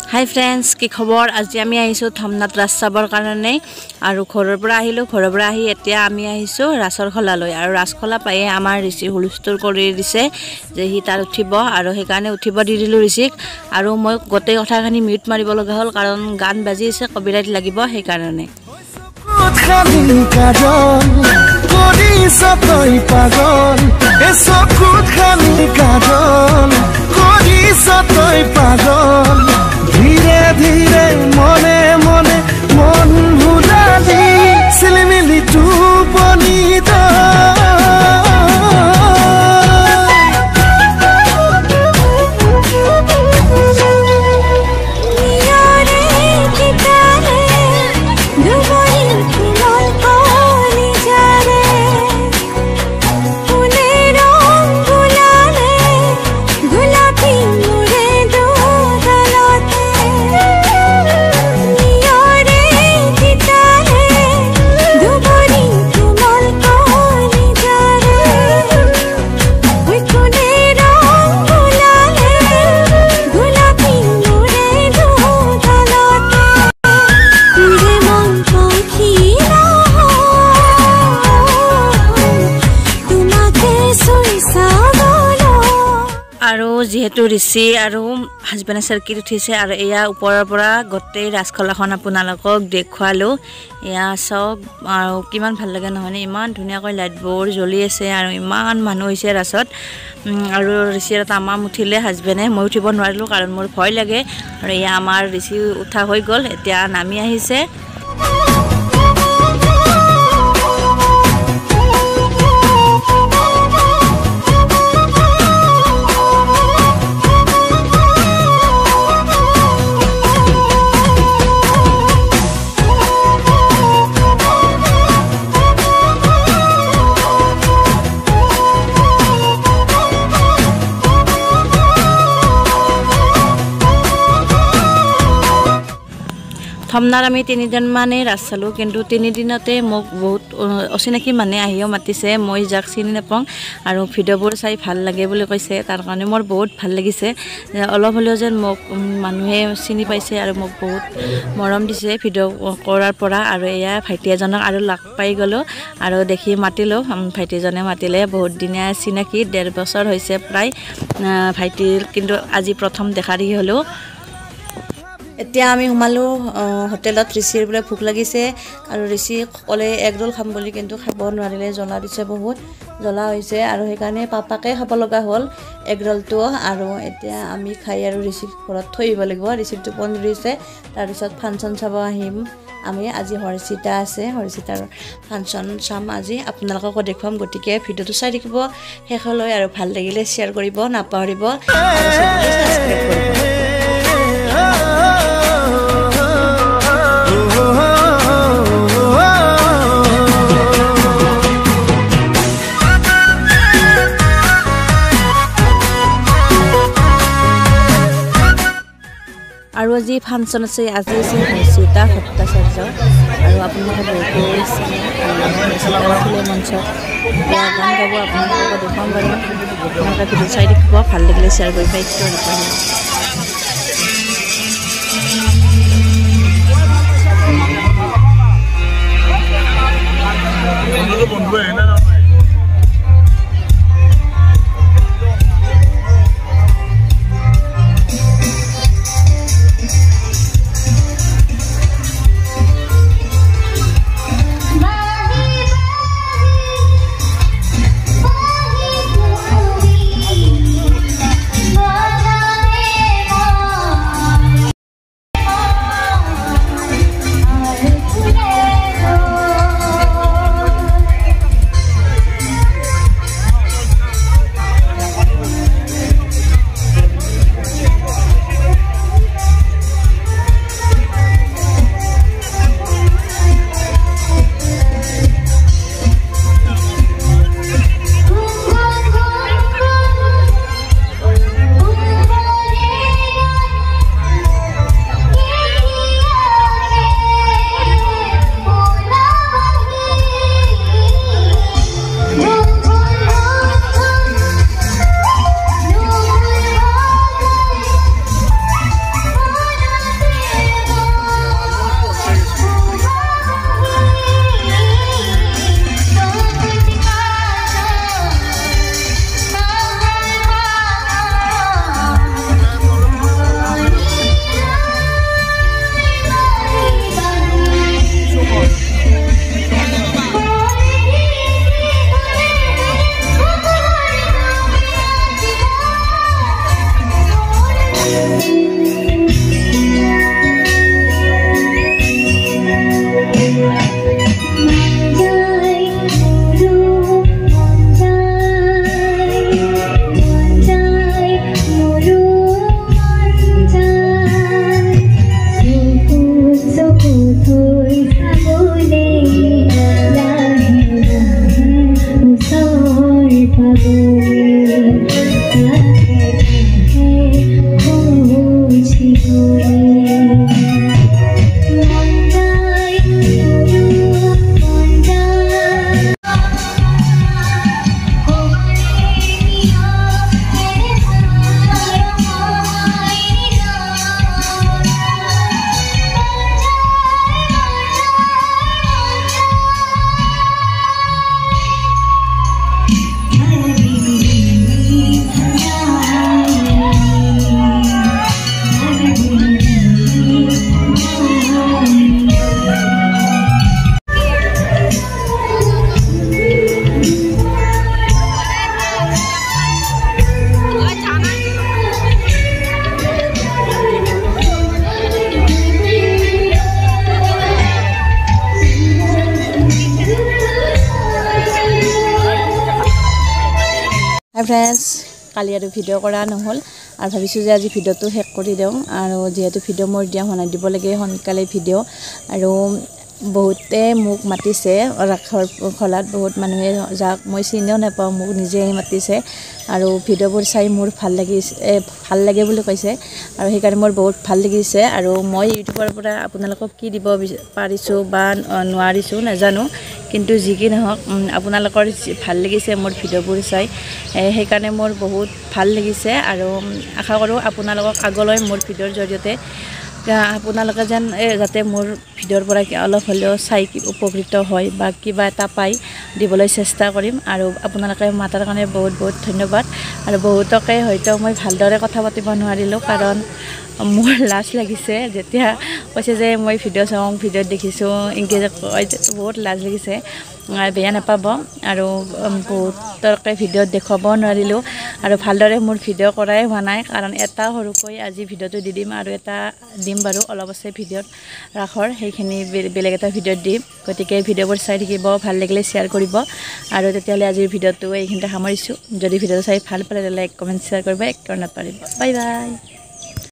Hi friends, কি খবৰ আজি আমি আহিছো থমনাত ৰাস চাবৰ কাৰণে আৰু ঘৰৰ পৰা আহি এতিয়া আমি আহিছো ৰাসৰ খলালৈ আৰু ৰাসখলা পায়ে আমাৰ ঋষি হুলস্থুল কৰি দিছে যে হি তাৰ উঠিব আৰু সেই কাৰণে উঠিব দি দিলো ঋষিক আৰু মই গোটেই কথাখিনি মিউট মাৰিব লগা হ'ল কাৰণ গান বাজি আছে কপিৰাইট লাগিব সেই কাৰণে धीरे धीरे मने मने मन भुलाली सिलमिली टुपनी যেহেতু ঋষি আৰু হাজবেণ্ডে চাৰ্কিট উঠিছে আৰু এয়া ওপৰৰ পৰা গোটেই ৰাসখলাখন আপোনালোকক দেখুৱালো এয়া সব আৰু কিমান ভাল লাগে নহয়নে ইমান ধুনীয়াকৈ লাইটবোৰ জ্বলি আছে আৰু ইমান মানুহ হৈছে ৰাসত আৰু ঋষিৰ তামাম উঠিলে হাজবেণ্ডে মই উঠিব নোৱাৰিলো কাৰণ মোৰ ভয় লাগে আৰু এয়া আমাৰ ঋষি উঠা হৈ গ'ল এতিয়া নামি আহিছে থমনাৰ আমি 3 দিন মানে ৰাস চালো কিন্তু 3 দিনতে মোক বহুত অচিনাকি মানে আহিও মাতিছে মই যাক চিনি নাপাওঁ আৰু ভিডিঅ'বোৰ চাই ভাল লাগে বুলি কৈছে তাৰ কাৰণে মোৰ বহুত ভাল লাগিছে অলপ হলেও যেন মোক মানুহে চিনি পাইছে আৰু মোক বহুত মৰম দিছে ভিডিঅ' কৰাৰ পৰা আৰু এয়া ভাইটি এজনক আৰু লাগ পাই গলো আৰু দেখি মাতিলো ভাইটিজনে মাতিলে বহুত দিনীয়া চিনাকি 1.5 বছৰ হৈছে প্ৰায় ভাইটিৰ কিন্তু আজি প্ৰথম দেখা দি হলো এতিয়া আমি হুমালো হোটেলত ঋষিৰ বলে ভুক লাগিছে আৰু ঋষি কলে এগ রোল খাম বুলি কিন্তু খাব নোৱাৰিলে জ্বলা দিছে বহুত জ্বলা হৈছে আৰু সেই কাৰণে পাপাকে খাব লগা হ'ল এগ রোলটো আৰু এতিয়া আমি খাই আৰু ঋষিক ঘৰত থৈব লাগিব ঋষিৰ টোপনি ধৰিছে তাৰ পিছত ফাংচন চাব আহিম আমি আজি হৰচিতা আছে হৰচিতাৰ ফাংচন চাম আজি আপোনালোকক দেখুৱাম গটিকে ভিডিওটো চাই থাকিব শেষলৈ আৰু ভাল লাগিলে শেয়াৰ কৰিব নাপাহৰিব আৰু সাবস্ক্ৰাইব কৰিব আৰু আজি ফাংচন আছে আজি আছে হৰচিতা ভট্টাচাৰ্য আৰু আপোনালোকে বহুত মঞ্চত গান গাব আপোনালোকক দেখুৱাম বাৰু আপোনালোকে ভিডিঅ' চাই দেখিব ভাল লাগিলে শ্বেয়াৰ কৰিব ফ্ৰেণ্ডছ কালি আৰু ভিডিঅ' কৰা নহ'ল আৰু ভাবিছোঁ যে আজি ভিডিঅ'টো শেষ কৰি দিওঁ আৰু যিহেতু ভিডিঅ' মোৰ দিয়া বনাই দিব লাগে সোনকালে ভিডিঅ' আৰু বহুতে মোক মাতিছে ৰাসৰ খলাত বহুত মানুহে যাক মই চিনিও নাপাওঁ মোক নিজে মাতিছে আৰু ভিডিঅ'বোৰ চাই মোৰ ভাল লাগে বুলি কৈছে আৰু সেইকাৰণে মোৰ বহুত ভাল লাগিছে আৰু মই ইউটিউবৰ পৰা আপোনালোকক কি দিব পাৰিছোঁ বা নোৱাৰিছোঁ নাজানো কিন্তু যি কি নহওক আপোনালোকৰ ভাল লাগিছে মোৰ ভিডিঅ'বোৰ চাই সেইকাৰণে মোৰ বহুত ভাল লাগিছে আৰু আশা কৰোঁ আপোনালোকক আগলৈ মোৰ ভিডিঅ'ৰ জৰিয়তে আপোনালোকে যেন যাতে মোৰ ভিডিঅ'ৰ পৰা অলপ হ'লেও চাই উপকৃত হয় বা কিবা এটা পাই দিবলৈ চেষ্টা কৰিম আৰু আপোনালোকে মাতাৰ কাৰণে বহুত বহুত ধন্যবাদ আৰু বহুতকে হয়তো মই ভালদৰে কথা পাতিব নোৱাৰিলোঁ কাৰণ মোৰ লাজ লাগিছে যেতিয়া কৈছে যে মই ভিডিঅ' চাওঁ ভিডিঅ'ত দেখিছোঁ ইংৰাজীত বহুত লাজ লাগিছে বেয়া নাপাব আৰু বহুতকে ভিডিঅ'ত দেখুৱাব নোৱাৰিলোঁ আৰু ভালদৰে মোৰ ভিডিঅ' কৰাই হোৱা নাই কাৰণ এটা সৰুকৈ আজি ভিডিঅ'টো দি দিম আৰু এটা দিম বাৰু অলপ আছে ভিডিঅ'ত ৰাসৰ সেইখিনি বেলেগ এটা ভিডিঅ'ত দিম গতিকে ভিডিঅ'বোৰ চাই থাকিব ভাল লাগিলে শ্বেয়াৰ কৰিব আৰু তেতিয়াহ'লে আজিৰ ভিডিঅ'টো এইখিনিতে সামৰিছোঁ যদি ভিডিঅ'টো চাই ভাল পালে লাইক কমেণ্ট শ্বেয়াৰ কৰিব এক কৰিব নাপাৰিব বাই বাই